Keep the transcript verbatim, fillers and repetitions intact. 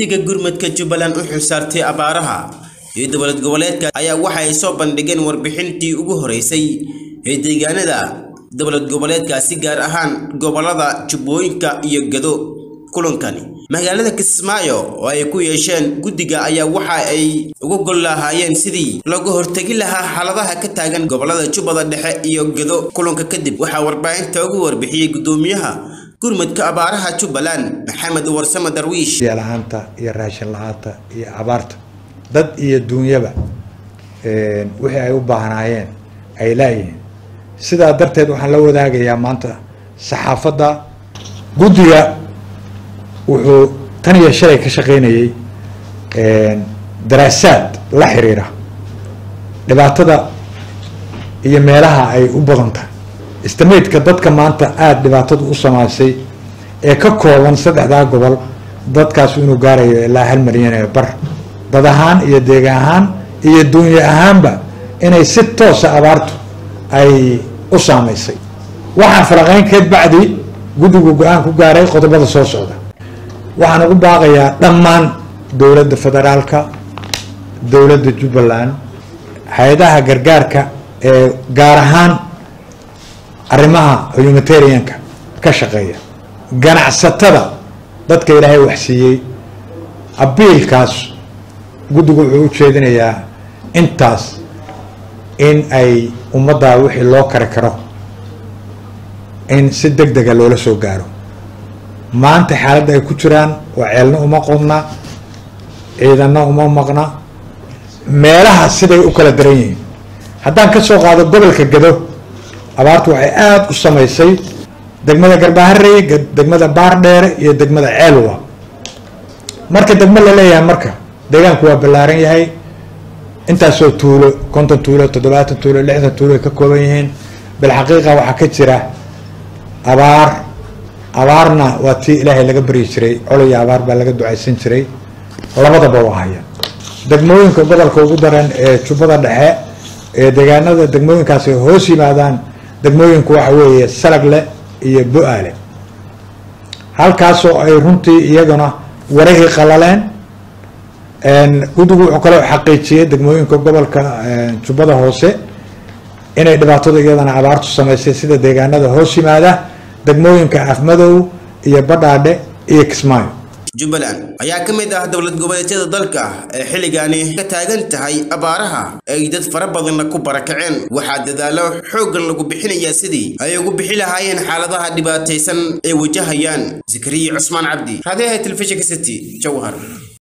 guddiga gurmadka Jubbaland u xilsaartay abaaraha iyo dowlad goboleedka ayaa waxa ay soo bandhigeen warbixintii ugu horeysay ee deegaanada dowlad goboleedkaasi gaar ahaan gobolada Jubbooyinka iyo Gado. kulankani magaalada Kismaayo oo ay ku yeesheen guddiga ayaa waxa ay ugu gol lahaayeen sidii lagu hortagi lahaa xaaladaha ka taagan gobolada Jubbada Dhexe iyo Gado. kulanka kadib waxa warbaahinta ugu warbixiyay gudoomiyaha gurmadka abaaraha Jubbaland Maxamed Warsame Darwiish. Yalaanta iyo raashin la'aanta iyo abaarta dad iyo dunyaba ee wixii ay u baahnaayeen ay laayeen sidaa darteed waxaan la wadaagayaa maanta saxaafadda guddiga wuxuu tan iyo shalay ka shaqeynayay ee daraasaad la xiriira dhibaatada iyo meelaha ay u badan tahay istimeedka dadka maanta aad dhibaatadu u samaysay ee ka kooban saddexda gobol dadkaas inuu gaarayo ilaa hal milyan ee bar dad ahaan iyo deegaan ahaan iyo dunya ahaanba inay si toos ah abaartu ay u saameysay. waxaan faraqayn ka bacdi guddigu go'aan ku gaaray qodobada soo socda. waxaan ugu baaqayaa dhammaan dowladda federaalka dowladda Jubbaland hay'adaha gargaarka ee gaar ahaan arrimaha humanitarianka ka shaqeeya ganacsatada dadka Ilaahay wax siiyay abiilkaas guddigu wuxuu u jeedinayaa intaas in ay ummadda wixii loo kari karo in si degdeg ah loola soo gaaro. maanta xaaladda ay ku jiraan waa ceelna uma qodna ciidanna uma maqna meelaha siday u kala daran yihiin. haddaan ka soo qaado gobolka Gado abaartu waxay aad u samaysay degmada Garbaharey degmada Baardheere iyo degmada Ceelwa. marka degmo la leeyahay marka deegaanku waa ballaaran yahay intaasoo tuulo konton tuulo toddobaatan tuulo lixdan tuulo ka kooban yihiin bil xaqiiqa waxa ka jira abaar abaarna waa tii Ilaahay laga bari jiray colayo abaar baa laga ducaysan jiray labadaba waa haya. degmooyinka gobolka ugu daran ee Jubbada Dhexe ee deegaanada degmooyinkaas hoos yimaadaan degmooyinku waxa weeye Salagle iyo Bu'aale halkaas oo ay runtii iyaguna warahii qalaleen een guddigu wuxuu kale xaqiijiyay degmooyinka gobolka Jubbada Hoose inay dhibaatada iyadana abaartu samaysay sida deegaanada hoos yimaada degmooyinka Afmadow iyo Badhaadhe iyo Kismaayo. Jubbaland ayaa ka mid ah dowlad goboleedyada dalka ee xilligaani ka taagan tahay abaaraha ay dad fara badan ku barakaceen. waxaa dadaalo xooggan lagu bixinayaa sidii ay ugu bixi lahaayeen xaaladaha dhibaataysan ee wajahayaan. Zakariya Cusmaan Cabdi, raadiyaha telefishinka City, Jowhar.